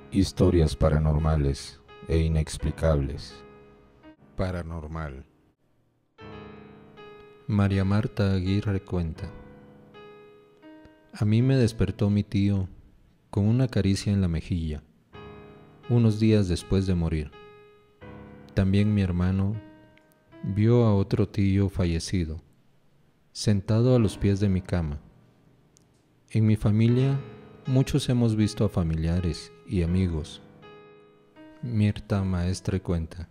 Historias paranormales e inexplicables. Paranormal. María Marta Aguirre cuenta: a mí me despertó mi tío con una caricia en la mejilla, unos días después de morir. También mi hermano vio a otro tío fallecido, sentado a los pies de mi cama. En mi familia, muchos hemos visto a familiares y amigos. Mirta Maestre cuenta: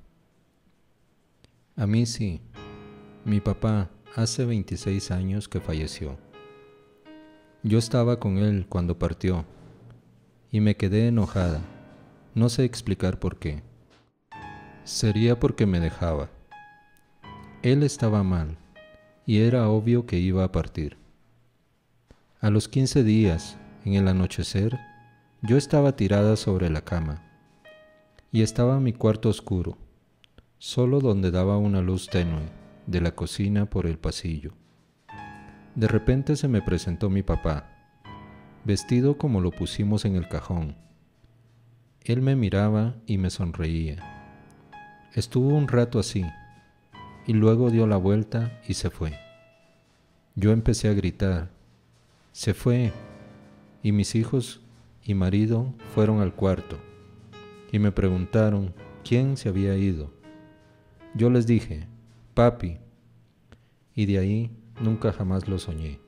a mí sí, mi papá hace 26 años que falleció. Yo estaba con él cuando partió y me quedé enojada, no sé explicar por qué. Sería porque me dejaba. Él estaba mal y era obvio que iba a partir. A los 15 días, en el anochecer, yo estaba tirada sobre la cama y estaba mi cuarto oscuro, solo donde daba una luz tenue de la cocina por el pasillo. De repente se me presentó mi papá, vestido como lo pusimos en el cajón. Él me miraba y me sonreía. Estuvo un rato así, y luego dio la vuelta y se fue. Yo empecé a gritar: «¡Se fue!», y mis hijos y marido fueron al cuarto, y me preguntaron quién se había ido. Yo les dije: «Papi», y de ahí nunca jamás lo soñé.